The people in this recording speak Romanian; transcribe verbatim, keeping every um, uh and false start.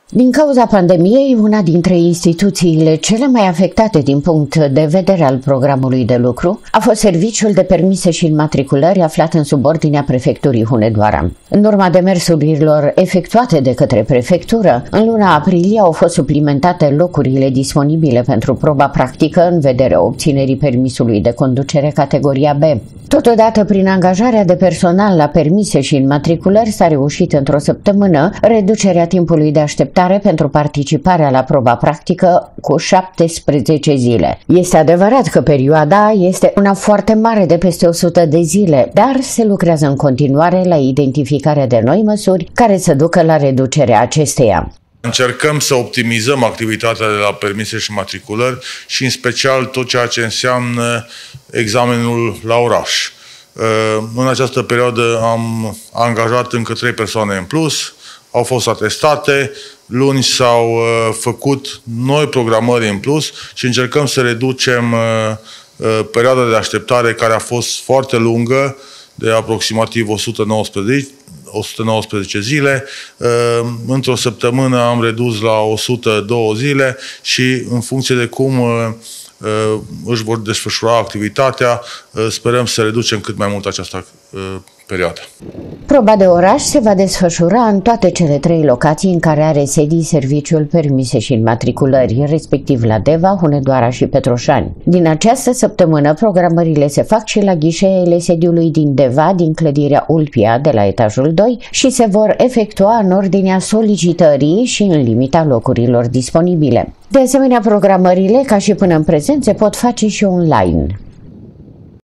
Din cauza pandemiei, una dintre instituțiile cele mai afectate din punct de vedere al programului de lucru a fost Serviciul de Permise și Înmatriculări aflat în subordinea Prefecturii Hunedoara. În urma demersurilor efectuate de către prefectură, în luna aprilie au fost suplimentate locurile disponibile pentru proba practică în vederea obținerii permisului de conducere categoria B. Totodată, prin angajarea de personal la permise și înmatriculări, s-a reușit într-o săptămână reducerea timpului de așteptare pentru participarea la proba practică cu șaptesprezece zile. Este adevărat că perioada este una foarte mare de peste o sută de zile, dar se lucrează în continuare la identificarea de noi măsuri care să ducă la reducerea acesteia. Încercăm să optimizăm activitatea de la permise și matriculări și în special tot ceea ce înseamnă examenul la oraș. În această perioadă am angajat încă trei persoane în plus, au fost atestate, luni s-au făcut noi programări în plus și încercăm să reducem perioada de așteptare care a fost foarte lungă, de aproximativ o sută nouăsprezece, o sută nouăsprezece zile. Într-o săptămână am redus la o sută două zile și în funcție de cum își vor desfășura activitatea, sperăm să reducem cât mai mult această perioadă. Proba de oraș se va desfășura în toate cele trei locații în care are sedii Serviciul Permise și Înmatriculări, respectiv la Deva, Hunedoara și Petroșani. Din această săptămână, programările se fac și la ghișeele sediului din Deva, din clădirea Ulpia, de la etajul doi, și se vor efectua în ordinea solicitării și în limita locurilor disponibile. De asemenea, programările, ca și până în prezent, se pot face și online.